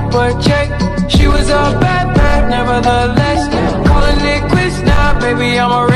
but check. She was a bad, bad, nevertheless. Calling it quits now, baby, I'm a